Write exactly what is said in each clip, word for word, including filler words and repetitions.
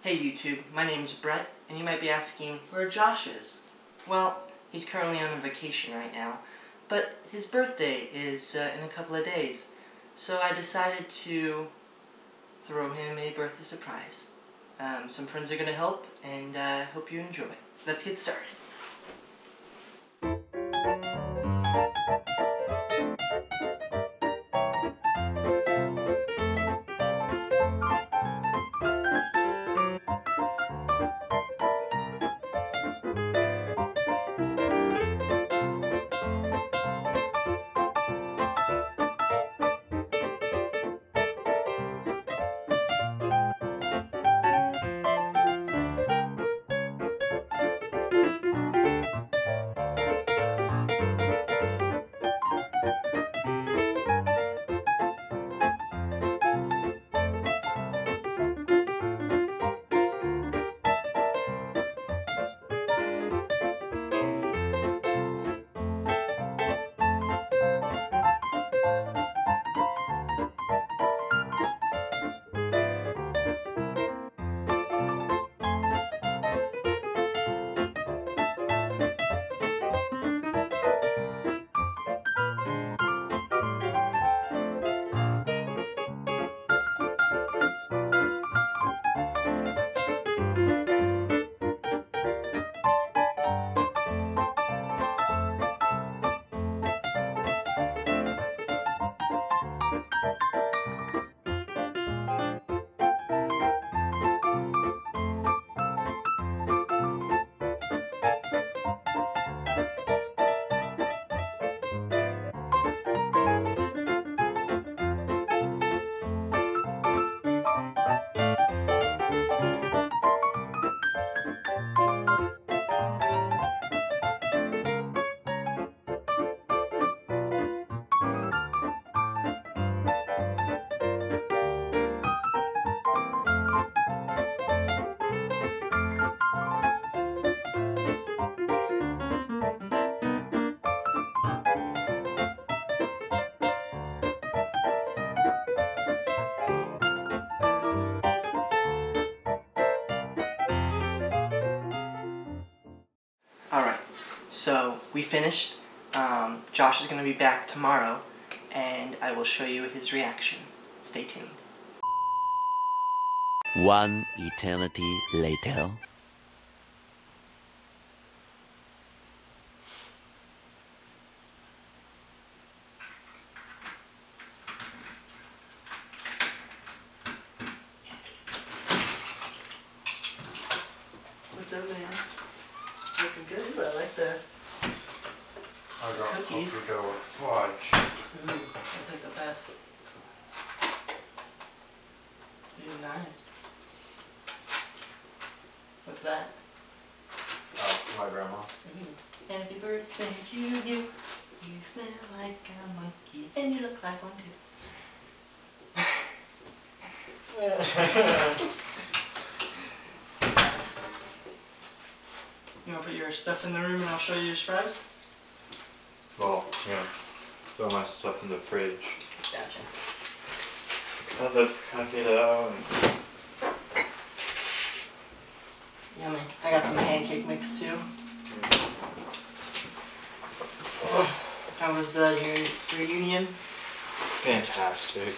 Hey YouTube, my name is Brett, and you might be asking where Josh is. Well, he's currently on a vacation right now, but his birthday is uh, in a couple of days, so I decided to throw him a birthday surprise. Um, some friends are going to help, and I uh, hope you enjoy. Let's get started. Alright, so we finished. Um, Josh is going to be back tomorrow, and I will show you his reaction. Stay tuned. One eternity later. What's up, man? Looking good. I like the I got cookies. cookie dough and fudge. Ooh, that's like the best. Dude, nice. What's that? Oh, my grandma. Ooh. Happy birthday to you. You smell like a monkey, and you look like one too. You want to put your stuff in the room and I'll show you your surprise? Well, yeah. Throw my stuff in the fridge. Gotcha. Cut this cookie dough. Yummy. I got some pancake mix too. Oh, how was uh, your reunion? Fantastic.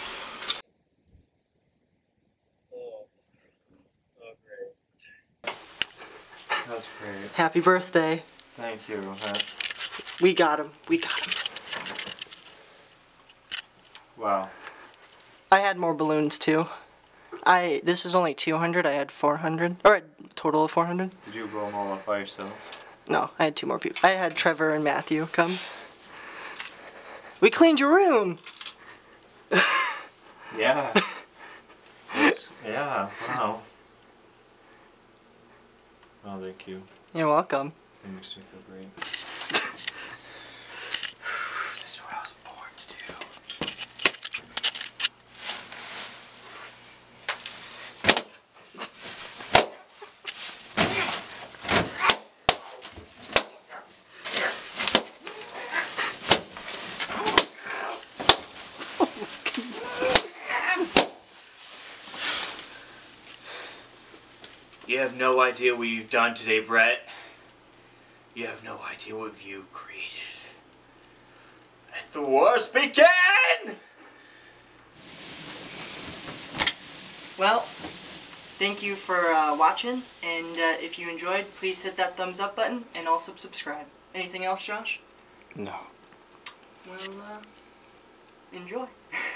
Oh, oh great. That's great. Happy birthday. Thank you. We got him. We got him. Wow. I had more balloons too. I this is only two hundred. I had four hundred, or a total of four hundred. Did you blow them all up by yourself? No, I had two more people. I had Trevor and Matthew come. We cleaned your room. Yeah. It's, yeah. Wow. Oh, thank you. You're welcome. That makes me feel great. This is what I was born to do. You have no idea what you've done today, Brett. You have no idea what you created. Let the wars begin! Well, thank you for uh, watching, and uh, if you enjoyed, please hit that thumbs up button and also subscribe. Anything else, Josh? No. Well, uh, enjoy.